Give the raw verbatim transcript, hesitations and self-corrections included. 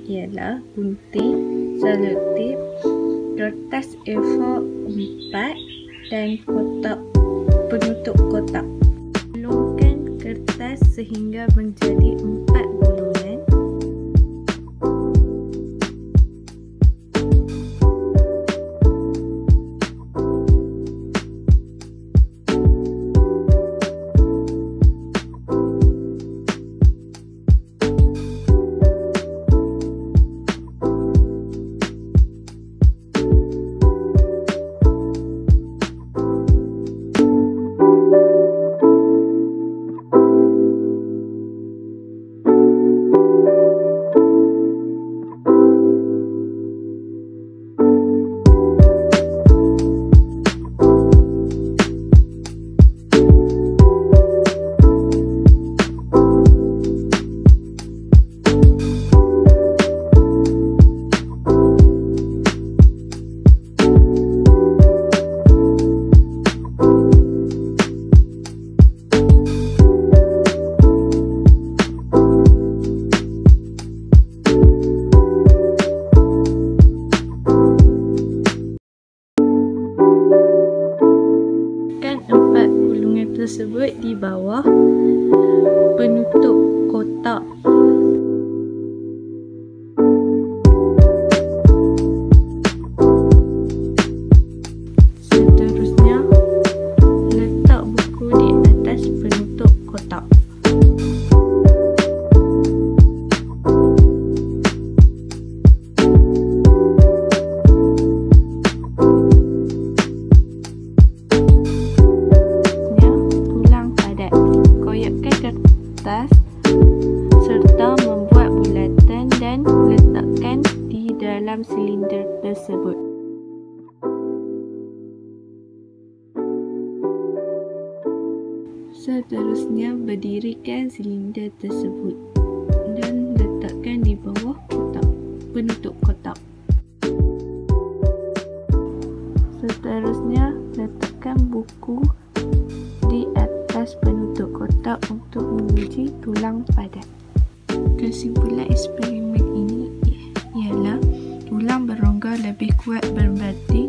ialah gunting, selotip, kertas A four empat dan kotak penutup kotak. Gulungkan kertas sehingga menjadi empat gulungan. Tersebut di bawah penutup kotak. Seterusnya, letak buku di atas penutup kotak. Serta membuat bulatan dan letakkan di dalam silinder tersebut. Seterusnya, berdirikan silinder tersebut dan letakkan di bawah kotak penutup kotak. Seterusnya, letakkan buku di atas penutup kotak untuk menguji tulang padat. Kesimpulan eksperimen ini ialah tulang berongga lebih kuat berbanding